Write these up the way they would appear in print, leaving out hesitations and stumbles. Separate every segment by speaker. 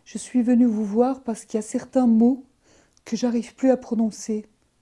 Speaker 1: Je suis venue vous voir parce qu'il y a certains mots que j'arrive plus à prononcer.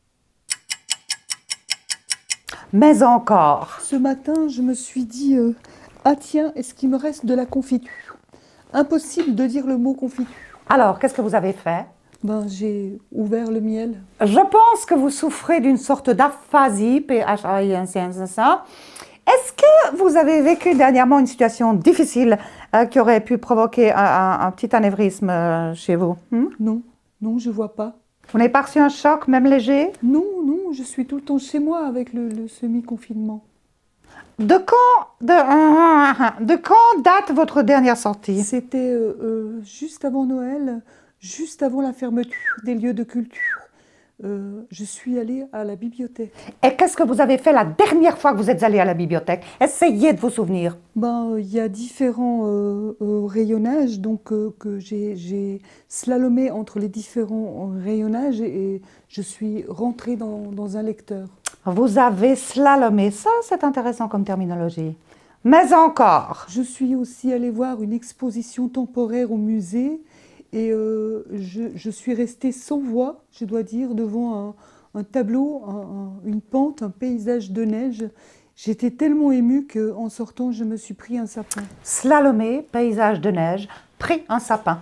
Speaker 2: Mais encore.
Speaker 1: Ce matin, je me suis dit ah tiens, est-ce qu'il me reste de la confiture? Impossible de dire le mot confiture.
Speaker 2: Alors, qu'est-ce que vous avez fait?
Speaker 1: Ben, j'ai ouvert le miel.
Speaker 2: Je pense que vous souffrez d'une sorte d'aphasie, P-H-A-I-N-C-S-A. Est-ce que vous avez vécu dernièrement une situation difficile qui aurait pu provoquer un petit anévrisme chez vous?
Speaker 1: Non, non, je vois pas.
Speaker 2: Vous n'avez pas reçu un choc, même léger?
Speaker 1: Non, non, je suis tout le temps chez moi avec le semi-confinement.
Speaker 2: De quand date votre dernière sortie?
Speaker 1: C'était juste avant Noël, juste avant la fermeture des lieux de culture. Je suis allée à la bibliothèque.
Speaker 2: Et qu'est-ce que vous avez fait la dernière fois que vous êtes allé à la bibliothèque? Essayez de vous souvenir.
Speaker 1: Ben, il y a différents rayonnages, donc que j'ai slalomé entre les différents rayonnages et je suis rentrée dans un lecteur.
Speaker 2: Vous avez slalomé, ça c'est intéressant comme terminologie. Mais encore.
Speaker 1: Je suis aussi allée voir une exposition temporaire au musée et je suis restée sans voix, je dois dire, devant un tableau, une pente, un paysage de neige. J'étais tellement émue qu'en sortant, je me suis pris un sapin.
Speaker 2: Slalomé, paysage de neige, pris un sapin.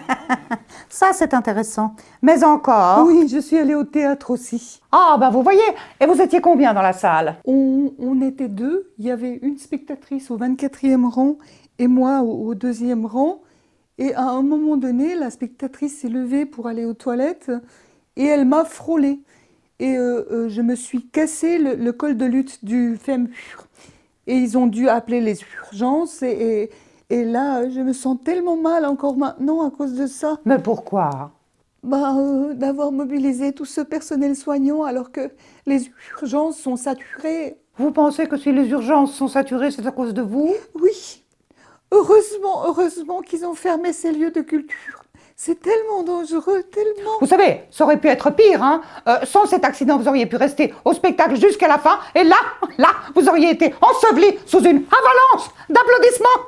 Speaker 2: Ça, c'est intéressant. Mais encore...
Speaker 1: Oui, je suis allée au théâtre aussi.
Speaker 2: Ah, ben vous voyez. Et vous étiez combien dans la salle?
Speaker 1: On était deux. Il y avait une spectatrice au 24e rang et moi au 2e rang. Et à un moment donné, la spectatrice s'est levée pour aller aux toilettes et elle m'a frôlée. Et je me suis cassé le col de lutte du fémur. Et ils ont dû appeler les urgences. Et là, je me sens tellement mal encore maintenant à cause de ça.
Speaker 2: Mais pourquoi?
Speaker 1: D'avoir mobilisé tout ce personnel soignant alors que les urgences sont saturées.
Speaker 2: Vous pensez que si les urgences sont saturées, c'est à cause de vous?
Speaker 1: Oui. Heureusement qu'ils ont fermé ces lieux de culture. C'est tellement dangereux, tellement...
Speaker 2: Vous savez, ça aurait pu être pire, hein. Sans cet accident, vous auriez pu rester au spectacle jusqu'à la fin. Et là, vous auriez été enseveli sous une avalanche d'applaudissements.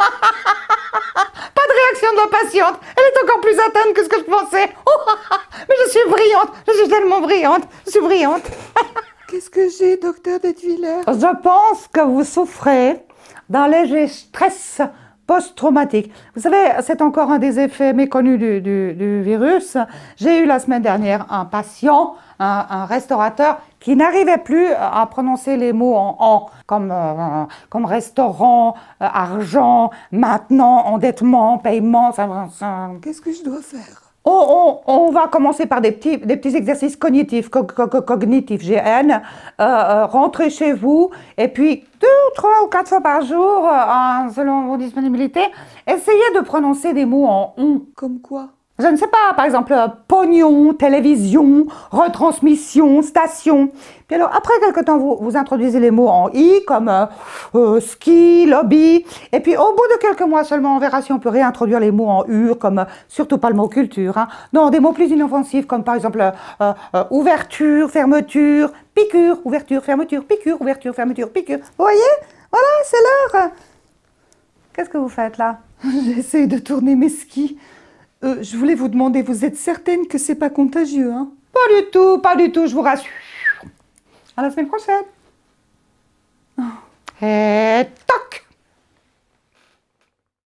Speaker 2: Pas de réaction de la patiente. Elle est encore plus atteinte que ce que je pensais. Mais je suis brillante. Je suis tellement brillante. Je suis brillante.
Speaker 1: Qu'est-ce que j'ai, docteur Detwiller?
Speaker 2: Je pense que vous souffrez d'un léger stress post-traumatique. Vous savez, c'est encore un des effets méconnus du virus. J'ai eu la semaine dernière un patient, un restaurateur, qui n'arrivait plus à prononcer les mots en « en », comme restaurant, argent, maintenant, endettement, paiement.
Speaker 1: Qu'est-ce que je dois faire?
Speaker 2: On va commencer par des petits exercices cognitifs, cognitifs, GN. Rentrez chez vous et puis 2, 3 ou 4 fois par jour, selon vos disponibilités, essayez de prononcer des mots en « on ».
Speaker 1: Comme quoi?
Speaker 2: Je ne sais pas, par exemple, pognon, télévision, retransmission, station. Puis alors, après quelque temps, vous introduisez les mots en i, comme ski, lobby. Et puis, au bout de quelques mois seulement, on verra si on peut réintroduire les mots en ur, comme surtout pas le mot culture. Hein. Non, des mots plus inoffensifs, comme par exemple ouverture, fermeture, piqûre, ouverture, fermeture, piqûre, ouverture, fermeture, piqûre. Vous voyez? Voilà, c'est l'heure. Qu'est-ce que vous faites là?
Speaker 1: J'essaie de tourner mes skis. Je voulais vous demander, vous êtes certaine que c'est pas contagieux, hein?
Speaker 2: Pas du tout, je vous rassure. À la semaine prochaine. Et